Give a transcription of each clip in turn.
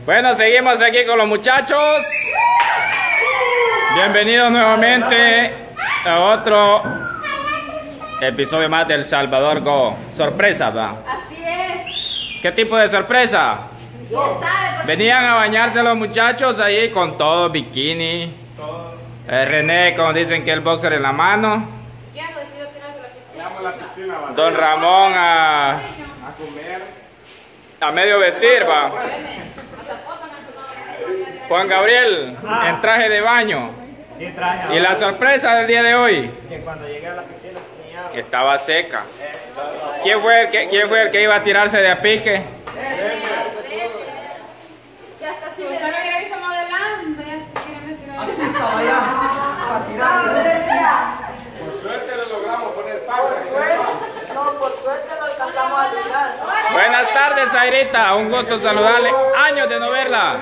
Bueno, seguimos aquí con los muchachos. Bienvenidos nuevamente a otro episodio más del Salvador Go. Sorpresa, ¿va? Así es. ¿Qué tipo de sorpresa? ¿Quién sabe? Venían a bañarse los muchachos ahí con todo, bikini. René, como dicen que el boxer en la mano. ¿Quién decidió tirarse la piscina? Don Ramón a comer. A medio vestir, va. Juan Gabriel en traje de baño. Sí, traje. Y la sorpresa del día de hoy, Que cuando llegué a la piscina tenía agua. estaba seca. ¿Quién fue el que iba a tirarse de a pique? Ya está así. Usted no quiere irse modelando. Así estaba allá. Para tirarse. Por suerte lo logramos poner pausa. Por suerte lo alcanzamos a tirar. Buenas tardes, Zairita. Un gusto saludarle. Años de no verla.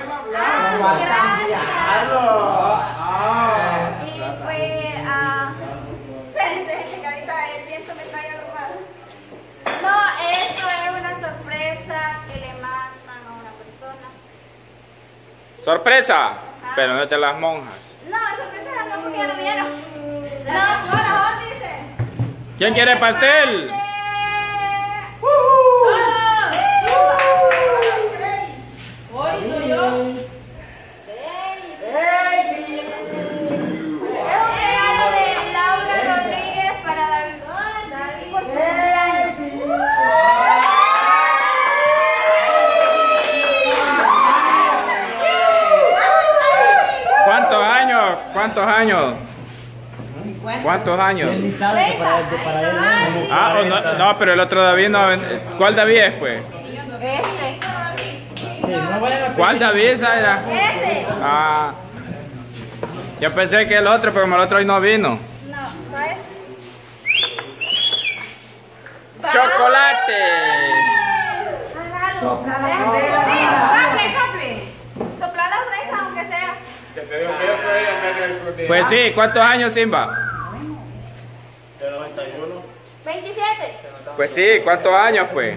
Y fue a... Espérense, que ahorita el viento me trae arrugado. No, esto es una sorpresa que le mandan a una persona. Sorpresa, pero no es de las monjas. No, sorpresa no, porque ya lo vieron. No, hola, dice. ¿Quién quiere pastel? Hoy no yo. Es un regalo de Laura Rodríguez para David por su cumpleaños. ¿Cuántos años? ¿Cuántos años? ¿Cuántos años? Él ni sabe que para él no. Ah, no, pero el otro David no. ¿Cuál David es, pues? Este. Sí, no vayan a ¿Cuál David, Zaira? Este. Ah, yo pensé que el otro, pero como el otro hoy no vino. No, ¿no es? ¡Chocolate! Sopla la sople. Sopla las orejas, aunque sea. Que te dio beso ella en vez de... Pues sí, ¿cuántos años, Simba? De 91. 27. Pues sí, ¿cuántos años, pues?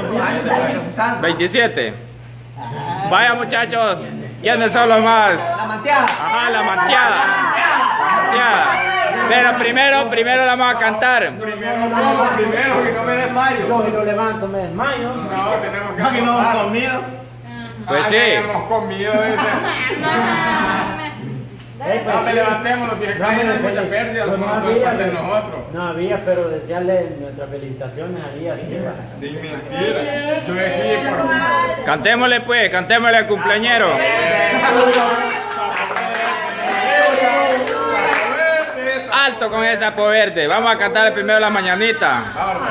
27. Vaya, muchachos, ¿quiénes son los más? La manteada. Ajá, la manteada. La manteada. Pero primero la vamos a cantar. Primero, que no me desmayo. Yo y lo levanto, me desmayo. No, tenemos que... Aquí no hemos comido. Pues sí. Ya hemos comido, No, me levantémonos y aquí hay mucha pérdida, lo vamos a poder de nosotros. No había, pero desearle nuestras felicitaciones ahí a Silva. Sin mentira. Yo decía por... Cantémosle, pues, cantémosle al cumpleañero. Alto con esa po verde. Vamos a cantarle primero la mañanita.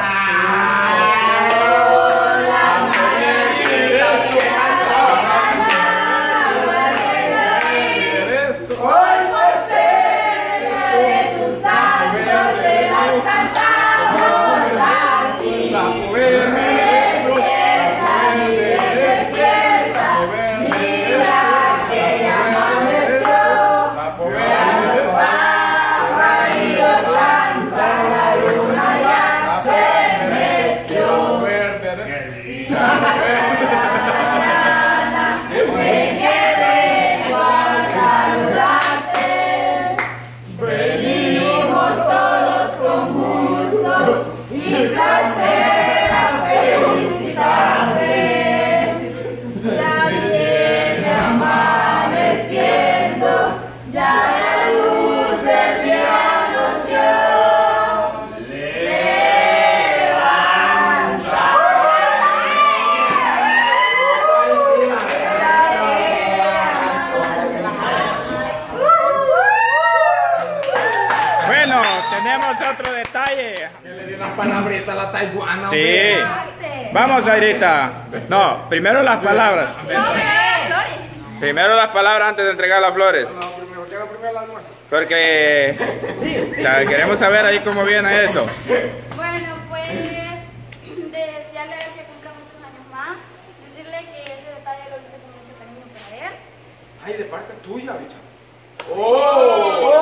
Tenemos otro detalle. Que le di una palabrita a la taiwana. Sí. Vamos, Zairita. No, primero las palabras. Primero las palabras antes de entregar las flores. No, primero el almuerzo. Porque o sea, queremos saber ahí cómo viene eso. Bueno, pues desearle que cumpla muchos años más. Decirle que ese detalle lo hice con mucho cariño para él. Ay, de parte tuya, bicha. ¡Oh!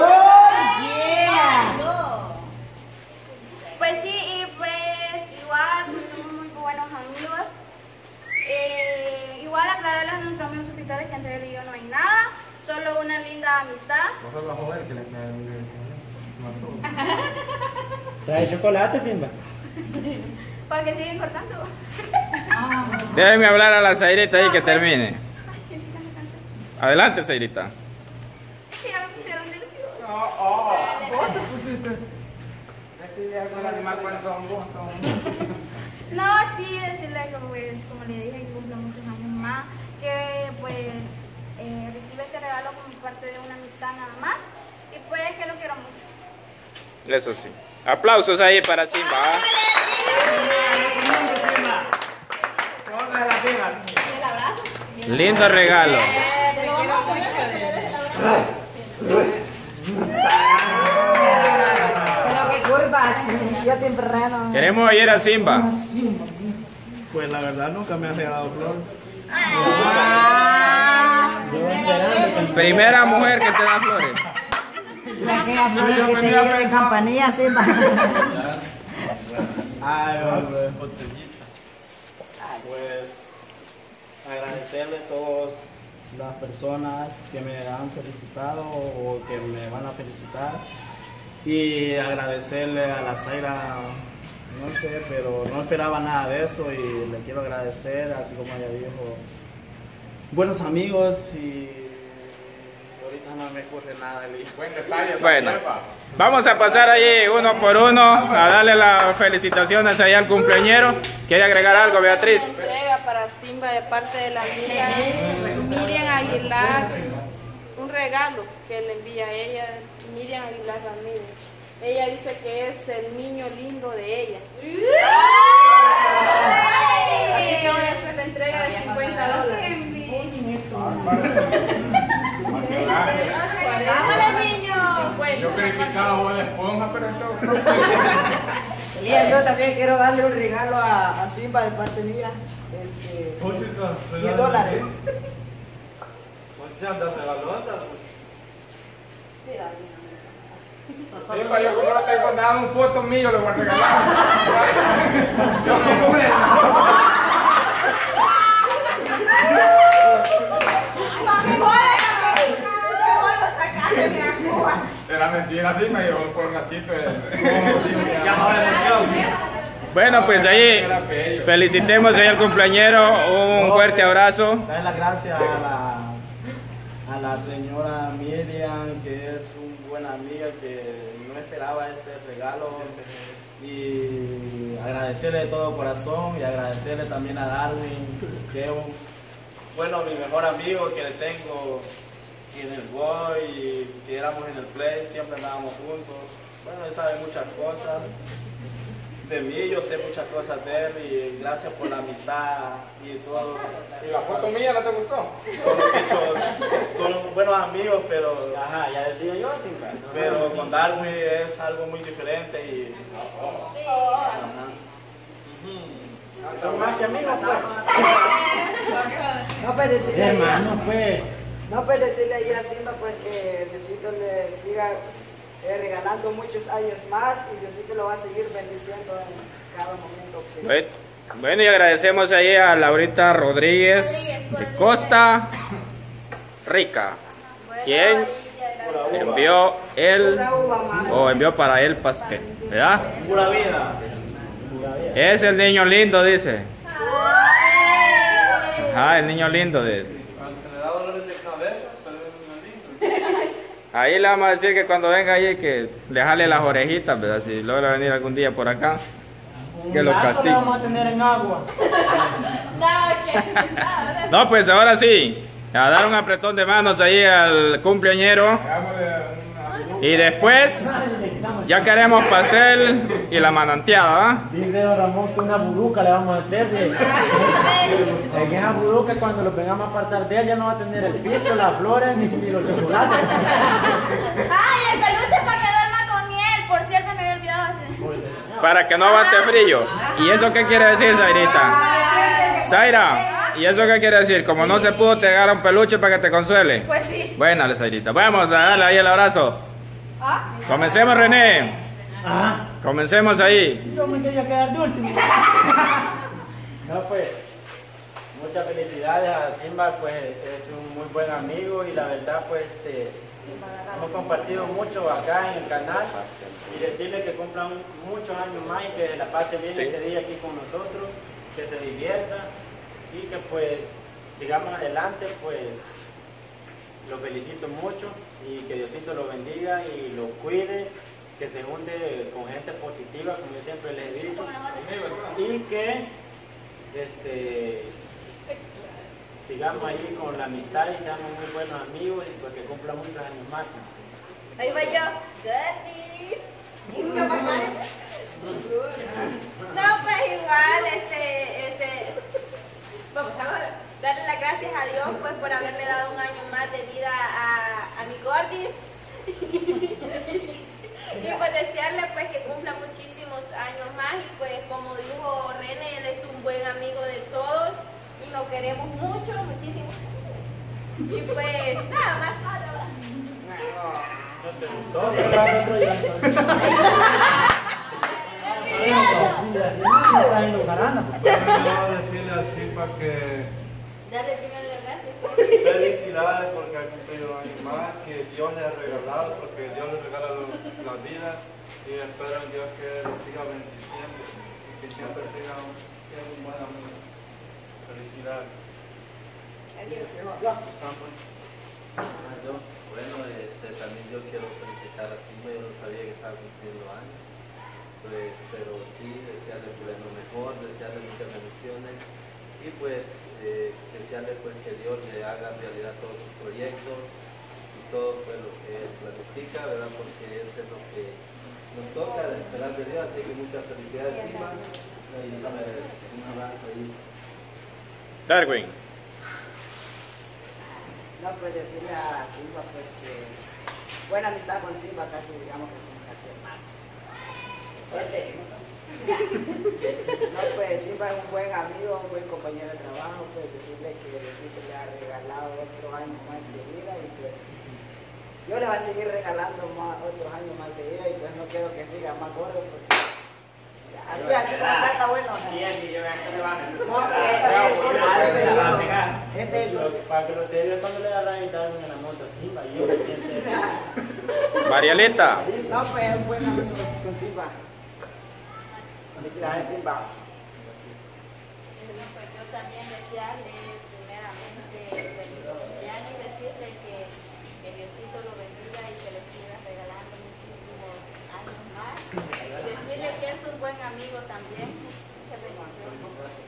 Pues sí, y pues igual somos muy buenos amigos. Igual aclararles a nuestros amigos solo una linda amistad. No solo a joder que le mató. ¿Trae chocolate, Simba? Para que sigan cortando. Déjenme hablar a la Zairita ahí que termine. Adelante, Zairita. Sí, ya me pusieron nerviosa. Vos te pusiste. Decirle algo al animal cuando son vos. No, sí, decirle que pues, como le dije, que cumple muchos años más, que pues recibe este regalo como parte de una amistad nada más, y pues que lo quiero mucho. Eso sí. Aplausos ahí para Simba. ¿Ah? ¿Y el abrazo? Lindo regalo. Pero qué curva, yo siempre reno. Queremos oír a Simba. Pues la verdad nunca me has regalado flor. Primera mujer que te da flores. La que flor que te lleva en campanilla, Simba. Ay, pues agradecerle a todas las personas que me han felicitado o que me van a felicitar y agradecerle a la Zaira, no sé, pero no esperaba nada de esto y le quiero agradecer, así como ella dijo, buenos amigos y ahorita no me ocurre nada. Buen detalle. Bueno, vamos a pasar ahí uno por uno a darle las felicitaciones ahí al cumpleañero. ¿Quiere agregar algo, Beatriz? Entrega para Simba de parte de la amiga Miriam Aguilar, un regalo que le envía a ella, Miriam Aguilar Ramírez. Ella dice que es el niño lindo de ella. Así que voy a hacer la entrega de $50. ¡Bájale, niño! Yo criticaba a la esponja, pero esto. Y yo también quiero darle un regalo a Simba de parte mía. $10. Pues se anda regalando. Simba, yo como no tengo nada, un foto mío le voy a regalar. Yo no puedo. Era mentira, Simba, yo por un ratito. Bueno, pues ahí felicitemos ahí al cumpleañero. Un fuerte abrazo. Dar las gracias a la señora Miriam, que es una buena amiga que no esperaba este regalo. Y agradecerle de todo corazón y agradecerle también a Darwin, que es mi mejor amigo que le tengo en el boy y que éramos en el play, siempre andábamos juntos. Bueno, él sabe muchas cosas de mí, yo sé muchas cosas de él y gracias por la amistad y todo. ¿Y la foto mía no te gustó? Son buenos amigos, pero Ajá, ya decía yo, pero con Darwin es algo muy diferente y ajá. Son más que amigos, pues. No puedes decirle Hermano, pues. no puedes decirle ahí a Simba pues que Diosito le siga regalando muchos años más y Diosito lo va a seguir bendiciendo en cada momento que... Bueno, y agradecemos ahí a Laurita Rodríguez de Costa Rica, quien envió envió para él pastel, ¿verdad? Pura vida. Es el niño lindo, dice. Ajá, el niño lindo de... Cuando le da dolores de cabeza, pero es un lindo. Ahí le vamos a decir que cuando venga ahí que le jale las orejitas, ¿verdad? Si logra venir algún día por acá, que lo castigue. Vamos a tener en agua. No, pues ahora sí, a dar un apretón de manos ahí al cumpleañero. Hagamos de una... Y después ya queremos pastel y la mananteada, ¿va? Dice don Ramón que una buruca le vamos a hacer. En esa buruca cuando lo vengamos a apartar de él ya no va a tener el pito, las flores ni los chocolates. ¡Ay, el peluche para que duerma con él! Por cierto, me había olvidado. Para que no aguante frío. ¿Y eso qué quiere decir, Zairita? Zaira, ¿y eso qué quiere decir? Como no se pudo, te agarra un peluche para que te consuele. Pues sí. Bueno, Zairita, vamos a darle ahí el abrazo. ¿Ah? Comencemos, René. Ah, Comencemos ahí. yo me quería quedar de último. No, pues. Muchas felicidades a Simba, pues es un muy buen amigo y la verdad pues hemos compartido mucho acá en el canal y decirle que cumplan muchos años más y que la pase bien este día aquí con nosotros, que se divierta y que pues sigamos adelante. Pues lo felicito mucho y que Diosito lo bendiga y lo cuide, que se junte con gente positiva, como yo siempre les he dicho, y que sigamos ahí con la amistad y seamos muy buenos amigos y pues que cumpla muchos años más. Ahí voy yo. Gratis. No, pues igual, vamos a darle las gracias a Dios pues por haberle dado un año más de vida a mi Gordis. Y pues desearle pues que cumpla muchísimos años más y pues como dijo René, él es un buen amigo de todos y lo queremos mucho, muchísimo. Y pues nada más. ¿No te gustó? Decirle así para que Dale primero las gracias. felicidades porque ha cumplido años más, que Dios le ha regalado, porque Dios le regala la vida y espero en Dios que le siga bendiciendo y que siempre siga siendo un buen amigo. Felicidades. Bueno, también yo quiero felicitar a Simba, yo no sabía que estaba cumpliendo años, pues, pero sí, desearle pues, lo mejor, desearle muchas bendiciones y pues desearle pues que Dios le haga realidad todos sus proyectos y todo pues, lo que planifica, ¿verdad? Porque eso es lo que nos toca de esperar de Dios, así que muchas felicidades Simba y un abrazo ahí. Darwin. No, pues decirle a Simba pues que buena amistad con Simba, casi digamos que somos casi hermanos. No, pues Simba es un buen amigo, un buen compañero de trabajo, pues decirle que Diosito le ha regalado otros años más de vida y pues yo le voy a seguir regalando otros años más de vida y pues no quiero que siga más gordo porque así está bueno. Para que lo serio es cuando le da la entrada en la moto Simba y yo me siento. Marielita. No, pues es un buen amigo con Simba. Felicidades Simba. Yo también desearle primeramente feliz cumpleaños y decirle que Diosito lo bendiga y que le siga regalando muchísimos años más. Y decirle que es un buen amigo también. Muchas bendiciones.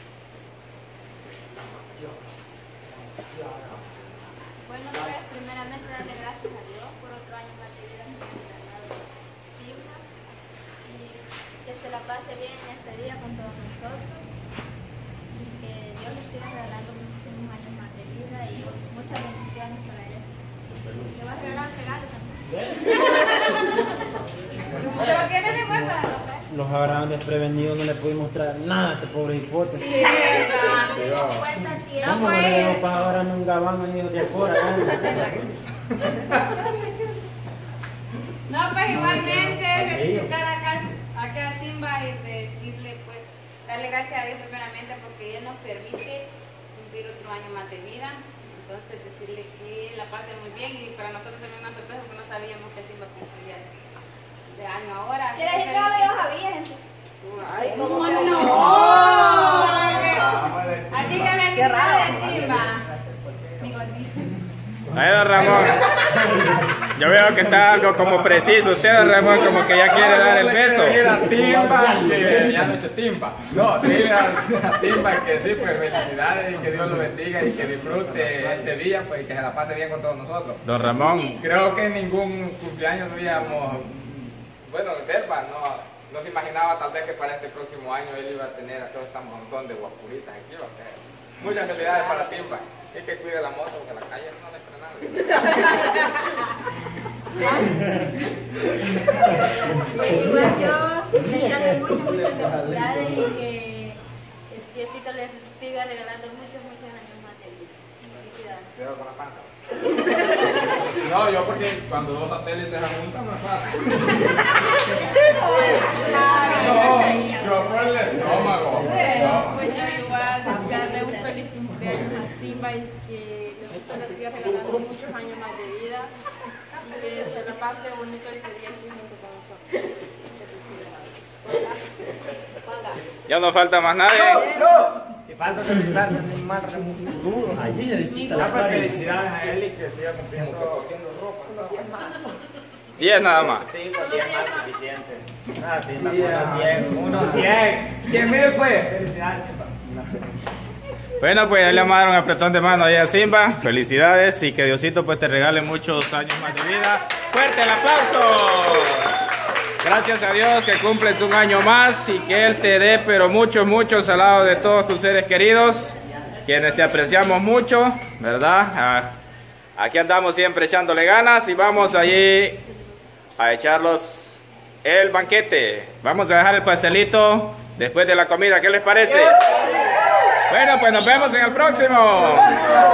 Bueno, pues primeramente darle gracias a Dios por otro año más de vida que me ha regalado Simba y que se la pase bien en este día con todos nosotros y que Dios le siga regalando muchísimos años más de vida y muchas bendiciones para él. Le va a regalar un regalo también. ¿Pero quieres de vuelta? Los agarraron desprevenidos, no le pudimos traer nada a este pobre hipote. Sí, verdad. ¿Cómo no le debo para ahora en un gabán ahí de afuera? No, pues igualmente felicitar acá a Simba y decirle, pues, darle gracias a Dios primeramente porque Él nos permite cumplir otro año más de vida. Entonces decirle que la pase muy bien y para nosotros también una sorpresa porque no sabíamos que Simba cumplía de año ahora. ¿Quieres ir a yo sabía, gente? Ay, ¿cómo no? Así que felicidades, Simba. Mi gordito. Ahí, don Ramón. Yo veo que está algo como preciso. Usted, don Ramón, como que ya quiere dar el beso. Timba, que ya no he hecho timba. No, dile a Timba que sí, pues felicidades y que Dios lo bendiga y que disfrute este día, pues y que se la pase bien con todos nosotros. Don Ramón. Creo que en ningún cumpleaños tuvíamos, bueno, Verba no se imaginaba tal vez que para este próximo año él iba a tener a todo este montón de guapuritas aquí. Muchas felicidades para Timba. Y que cuide la moto porque la calle no le Igual yo desearle muchas felicidades y que el Diosito les siga regalando muchos años más de vida. Felicidades. Cuidado con la panta. No, yo porque cuando dos satélites se juntan no es fácil. No, yo por el estómago. Pues yo igual desearle un feliz Simba y que Diosito le siga regalando muchos años más de vida y que se la pase bonito este día aquí junto con nosotros. Ya no falta más nadie. Si falta felicitar, no es más remudo. Felicidades a él y que siga cumpliendo ropa. 10 nada más. Sí, pues 10 más suficiente. Ah, sí, unos 100. 100,000 pues. Felicidades, Simba. Bueno, pues ahí le vamos a dar un apretón de mano ahí a Simba. Felicidades y que Diosito pues te regale muchos años más de vida. ¡Fuerte el aplauso! Gracias a Dios que cumples un año más y que Él te dé pero muchos al lado de todos tus seres queridos, quienes te apreciamos mucho, ¿verdad? Aquí andamos siempre echándole ganas y vamos allí a echarlos el banquete. Vamos a dejar el pastelito después de la comida, ¿qué les parece? Bueno, pues nos vemos en el próximo.